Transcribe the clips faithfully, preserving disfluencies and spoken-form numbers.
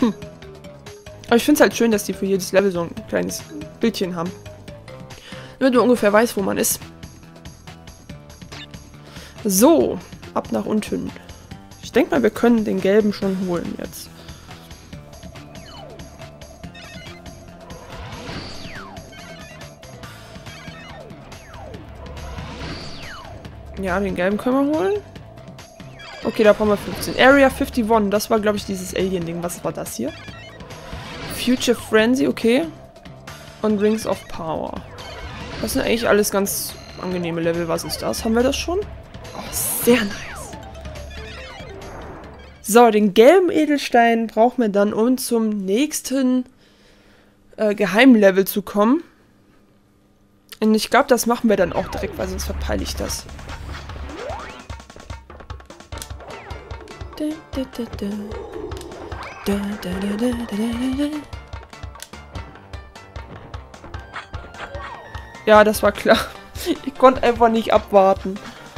Hm. Aber ich finde es halt schön, dass die für jedes Level so ein kleines Bildchen haben. Damit man ungefähr weiß, wo man ist. So, ab nach unten. Ich denke mal, wir können den gelben schon holen jetzt. Ja, den gelben können wir holen. Okay, da brauchen wir fünfzehn. Area einundfünfzig, das war, glaube ich, dieses Alien-Ding. Was war das hier? Future Frenzy, okay. Und Rings of Power. Das sind eigentlich alles ganz angenehme Level. Was ist das? Haben wir das schon? Oh, sehr nice. So, den gelben Edelstein brauchen wir dann, um zum nächsten äh, Geheimlevel zu kommen. Und ich glaube, das machen wir dann auch direkt, weil sonst verpeile ich das. Ja, das war klar. Ich konnte einfach nicht abwarten.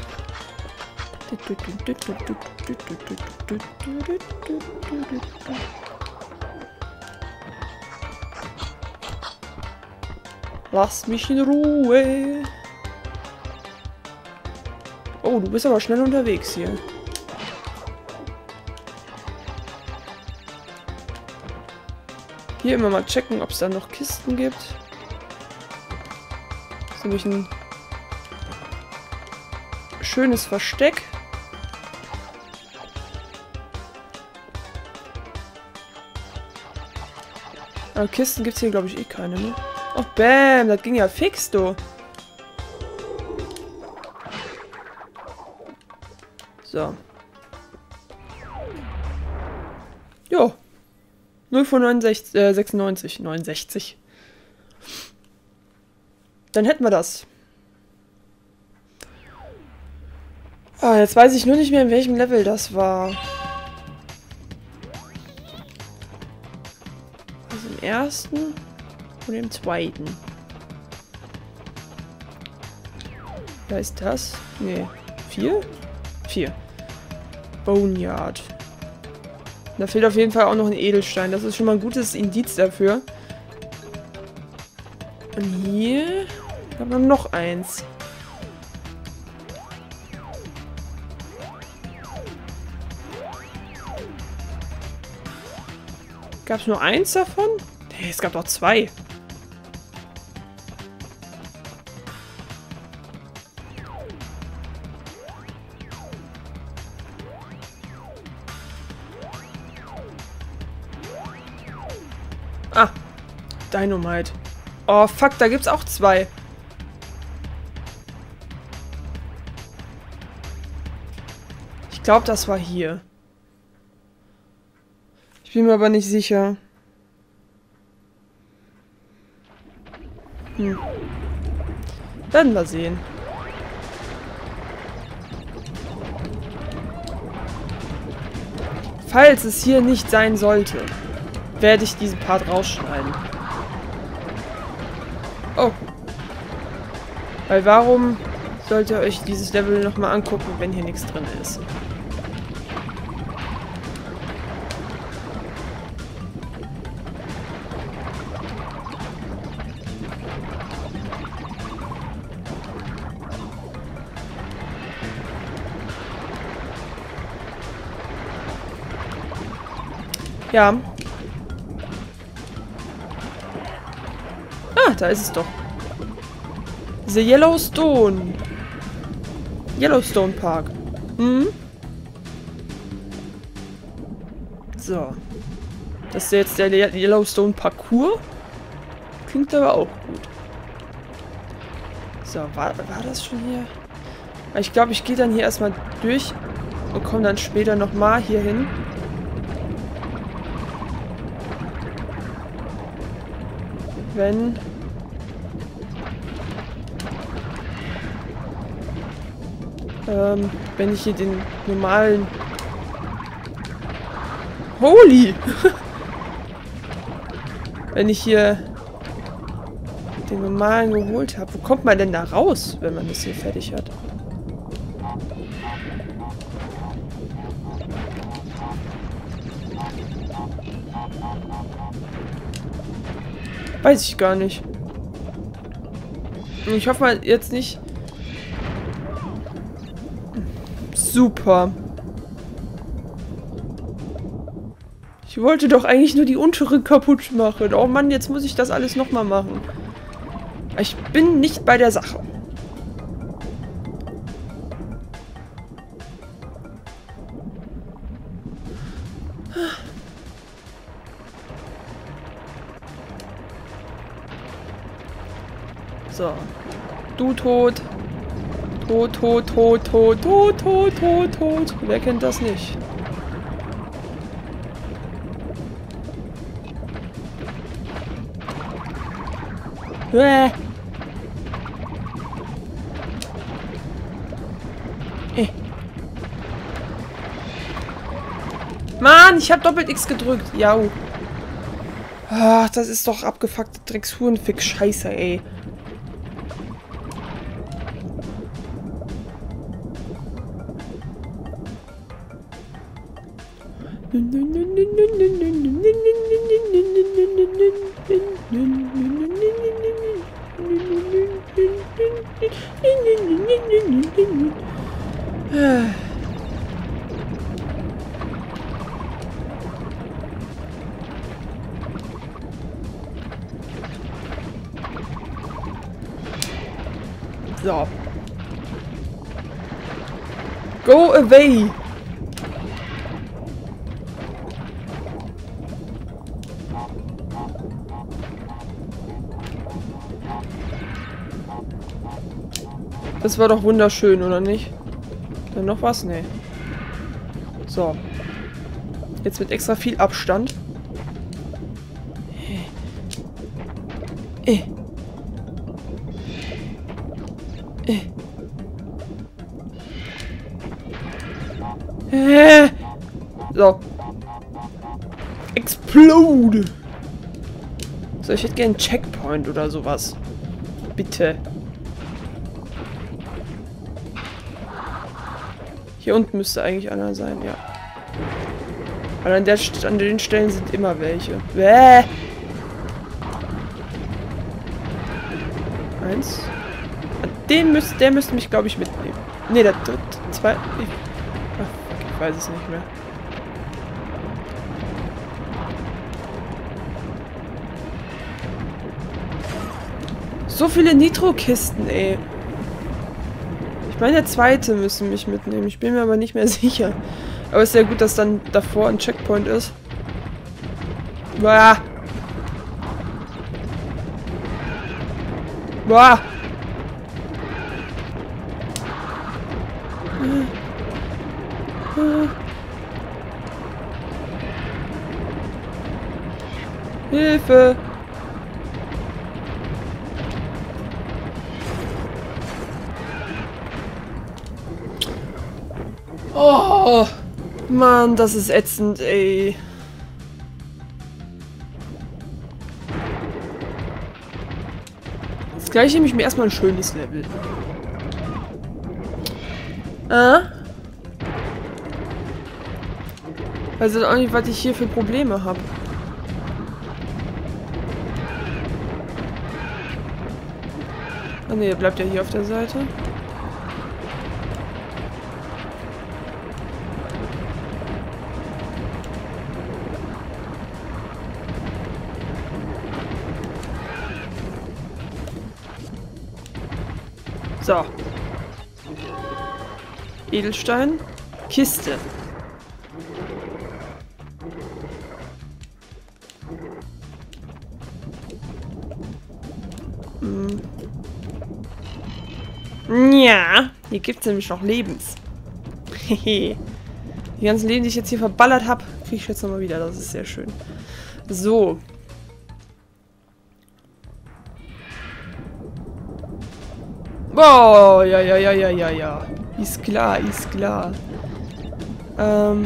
Lass mich in Ruhe. Oh, du bist aber schnell unterwegs hier. Hier immer mal checken, ob es da noch Kisten gibt. Das ist nämlich ein schönes Versteck. Aber Kisten gibt es hier, glaube ich, eh keine, ne? Oh, bam, das ging ja fix, du. So. Jo. null von neunundsechzig, äh, sechsundneunzig, neunundsechzig. Dann hätten wir das. Ah, jetzt weiß ich nur nicht mehr, in welchem Level das war. Also im ersten oder im zweiten. Wer ist das? Nee. Vier? Vier. Boneyard. Da fehlt auf jeden Fall auch noch ein Edelstein. Das ist schon mal ein gutes Indiz dafür. Und hier haben wir noch eins. Gab es nur eins davon? Nee, es gab doch zwei. Ah, Dynamite. Oh, fuck, da gibt's auch zwei. Ich glaube, das war hier. Ich bin mir aber nicht sicher. Hm. Werden wir sehen. Falls es hier nicht sein sollte, werde ich diesen Part rausschneiden. Oh. Weil warum sollt ihr euch dieses Level nochmal angucken, wenn hier nichts drin ist? Ja. Ah, da ist es doch. The Yellowstone. Yellowstone Park. Hm? So. Das ist jetzt der Yellowstone Parcours. Klingt aber auch gut. So, war, war das schon hier? Ich glaube, ich gehe dann hier erstmal durch und komme dann später nochmal hier hin. Wenn... Ähm, wenn ich hier den normalen... Holy! Wenn ich hier den normalen geholt habe. Wo kommt man denn da raus, wenn man das hier fertig hat? Weiß ich gar nicht. Ich hoffe mal jetzt nicht. Super. Ich wollte doch eigentlich nur die untere kaputt machen. Oh Mann, jetzt muss ich das alles nochmal machen. Ich bin nicht bei der Sache. So. Du tot. Tot, tot, tot, tot, tot, tot, tot, tot. Wer kennt das nicht? Bäh. Eh. Mann, ich hab doppelt X gedrückt. Jau. Ach, das ist doch abgefuckte Dreckshurenfick-Scheiße, ey. So. Go away! Das war doch wunderschön, oder nicht? Dann noch was? Nee. So. Jetzt mit extra viel Abstand. Eh. Eh. Äh. So. Explode! So, ich hätte gerne einen Checkpoint oder sowas. Bitte. Hier unten müsste eigentlich einer sein, ja. Weil an, der, an den Stellen sind immer welche. Bäh. Eins. Den müsst, der müsste mich, glaube ich, mitnehmen. Ne, der dritte, zwei. Ich, ach, fuck, ich weiß es nicht mehr. So viele Nitro-Kisten, ey. Ich meine, der zweite müsste mich mitnehmen. Ich bin mir aber nicht mehr sicher. Aber es ist ja gut, dass dann davor ein Checkpoint ist. Boah. Boah. Hilfe. Oh, Mann, das ist ätzend, ey. Jetzt gleich nehme ich mir erstmal ein schönes Level. Ah? Weiß jetzt auch nicht, was ich hier für Probleme habe. Ah ne, bleibt ja hier auf der Seite. So. Edelstein. Kiste. Hm. Ja. Hier gibt es nämlich noch Lebens. Die ganzen Leben, die ich jetzt hier verballert habe, kriege ich jetzt nochmal wieder. Das ist sehr schön. So. Oh, ja, ja, ja, ja, ja, ja. Ist klar, ist klar. Ähm.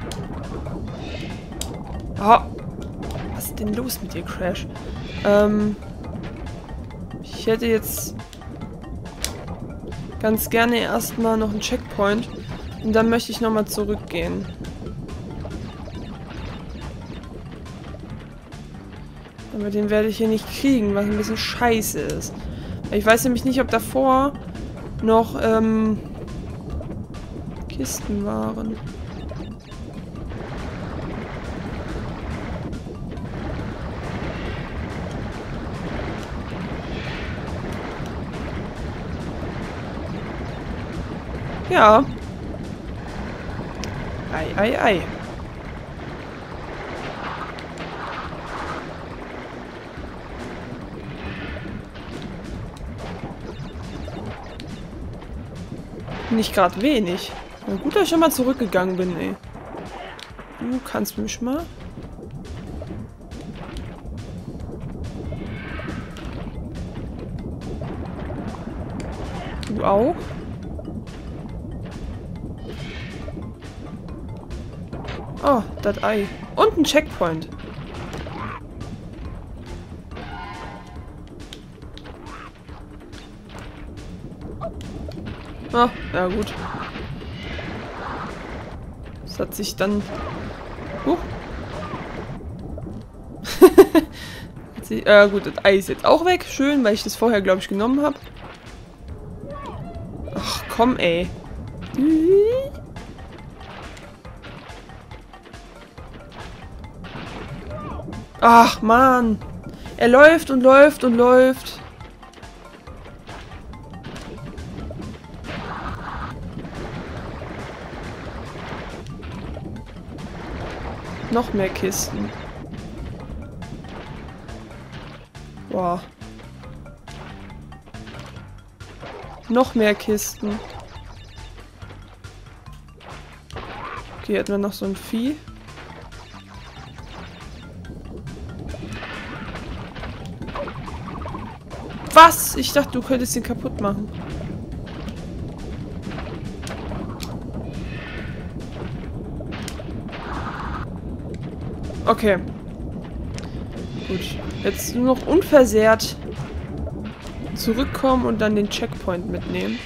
Oh. Was ist denn los mit dir, Crash? Ähm. Ich hätte jetzt ganz gerne erstmal noch einen Checkpoint. Und dann möchte ich nochmal zurückgehen. Aber den werde ich hier nicht kriegen, was ein bisschen scheiße ist. Ich weiß nämlich nicht, ob davor noch ähm, Kisten waren. Ja. Ei, ei, ei. Nicht gerade wenig. Na gut, dass ich schon mal zurückgegangen bin, ey. Du kannst mich mal. Du auch? Oh, das Ei. Und ein Checkpoint. Ah, ja gut. Das hat sich dann... Huch. äh, gut, das Ei ist jetzt auch weg. Schön, weil ich das vorher, glaube ich, genommen habe. Ach, komm, ey. Ach, Mann. Er läuft und läuft und läuft. Noch mehr Kisten. Boah. Noch mehr Kisten. Okay, hätten wir noch so ein Vieh. Was? Ich dachte, du könntest ihn kaputt machen. Okay. Gut. Jetzt nur noch unversehrt zurückkommen und dann den Checkpoint mitnehmen.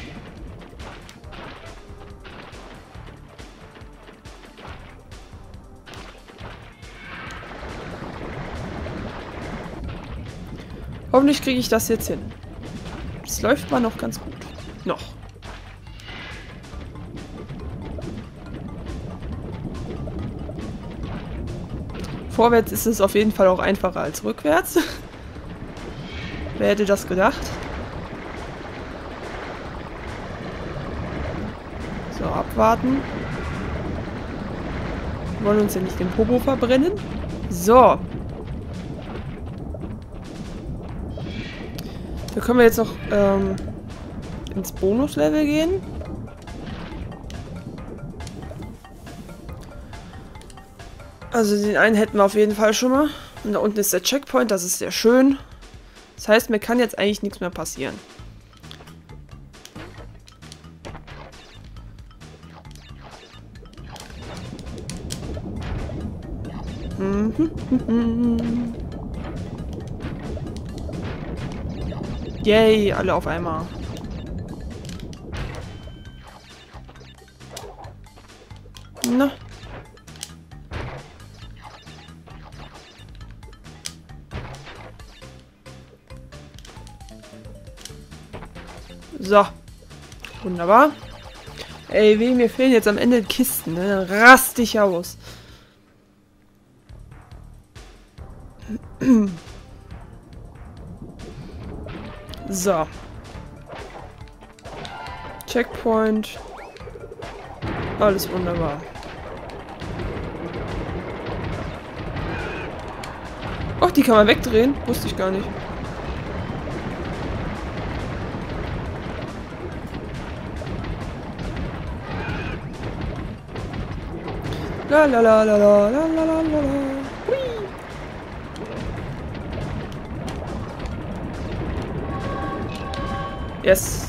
Hoffentlich kriege ich das jetzt hin. Es läuft mal noch ganz gut. Noch. Vorwärts ist es auf jeden Fall auch einfacher als rückwärts. Wer hätte das gedacht? So, abwarten. Wir wollen uns ja nicht den Popo verbrennen. So. Da können wir jetzt noch ähm, ins Bonuslevel gehen. Also den einen hätten wir auf jeden Fall schon mal. Und da unten ist der Checkpoint, das ist sehr schön. Das heißt, mir kann jetzt eigentlich nichts mehr passieren. Yay, alle auf einmal. Na. So. Wunderbar. Ey, weh, mir fehlen jetzt am Ende Kisten, ne? Rast dich aus. So. Checkpoint. Alles wunderbar. Ach, die kann man wegdrehen. Wusste ich gar nicht. La la la la la la la la la. Hui. Yes.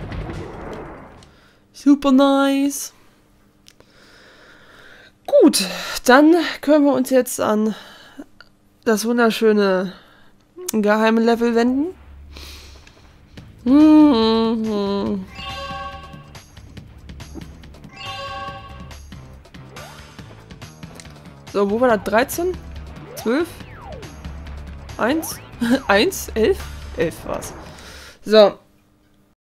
Super nice. Gut, dann können wir uns jetzt an das wunderschöne geheime Level wenden. Mhm. So, wo war das? dreizehn? zwölf? Eins? Eins? Elf? Elf war's. So.